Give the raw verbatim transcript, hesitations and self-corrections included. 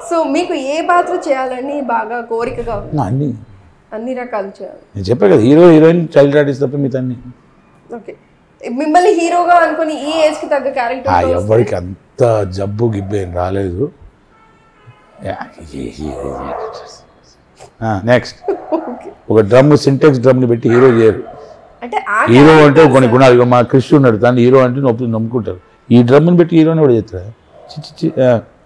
So మీకు ఏ పాత్ర చేయాలని బాగా కోరికగా ఉంది? అన్ని అన్ని రకాలు చేయాలి. నేను చెప్పా కదా, హీరో హీరోయిన్ చైల్డ్ ఆర్టిస్ట్ తప్ప మిగతా అన్ని. ఓకే, మిమ్మల్ని హీరోగా అనుకుని ఈ ఏజ్ కి తగ్గ క్యారెక్టర్ ఎవరికి అంత జబ్బు గిబ్బు ఏం రాలేదు. నెక్స్ట్ ఒక డ్రమ్ సింటెక్స్ డ్రమ్ ని పెట్టి హీరో చేయరు. అంటే హీరో అంటే కొన్ని గుణాలు, మా కృష్ణుడు ఉన్నాడు దాన్ని హీరో అంటే నొప్పి నమ్ముకుంటారు. ఈ డ్రమ్ని పెట్టి హీరోని కూడా చేస్తారా?